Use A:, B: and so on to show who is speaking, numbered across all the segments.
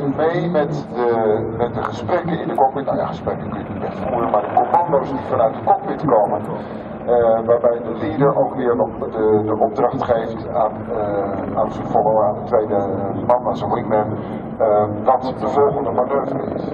A: mee met de gesprekken in de cockpit. Nou ja, gesprekken kun je niet echt voeren, maar de commando's die vanuit de cockpit komen. Waarbij de leader ook weer nog de opdracht geeft aan zijn follower, aan de tweede man, aan zijn wingman, wat de volgende manoeuvre is.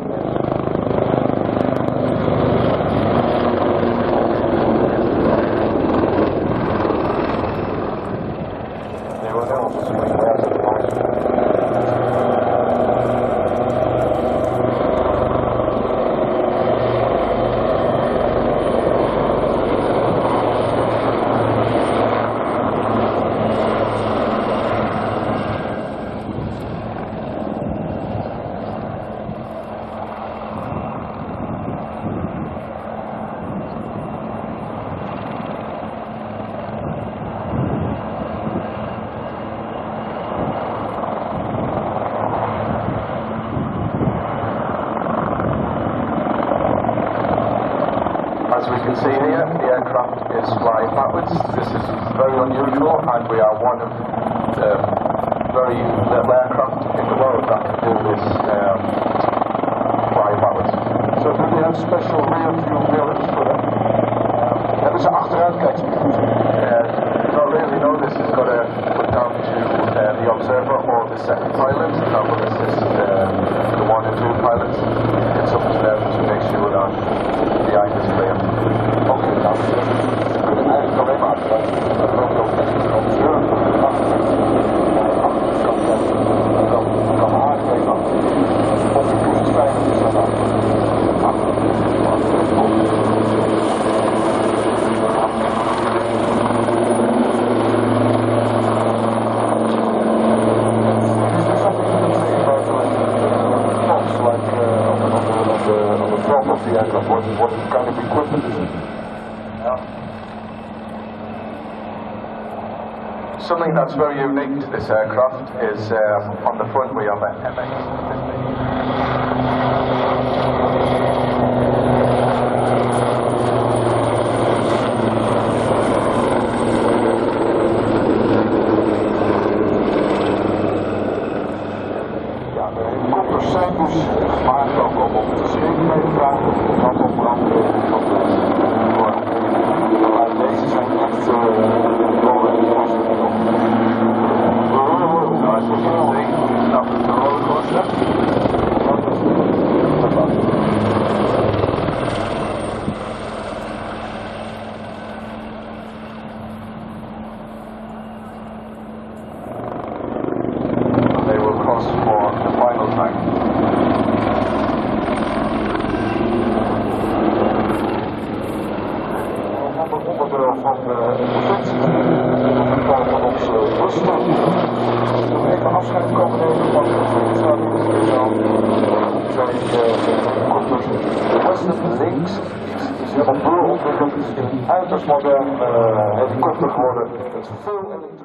B: As we can see here, the aircraft is flying backwards. This is very unusual, and we are one of the very little aircraft in the world that can do this fly backwards.
A: So do we have special rear view mirrors for that? Hebben ze achteruitkijkspiegels?
B: Not really, no. This is got to put down to the observer or the second pilot. That will assist the 1 and 2 pilots. It's up to them to make sure that the eye is clear.
A: Oké, nou, we kunnen eigenlijk alleen maar achteruitkijken. Dat loopt ook echt een observer kan aangeven of de kust veilig is aan de what kind of equipment is it?
B: Yeah. Something that's very unique to this aircraft is on the front we have an
A: Ja, de helikopters zijn dus gemaakt ook om op de schepen mee te vliegen. Dat onder andere maar deze zijn echt door en dwars.
B: They will cross for the final time.
A: Onderdeel van de provincie van ons Rusland. Even afscheid komen nemen van de Western Lynx is helemaal doorontwikkeld. Het is een uiterst modern helikopter geworden. Het veel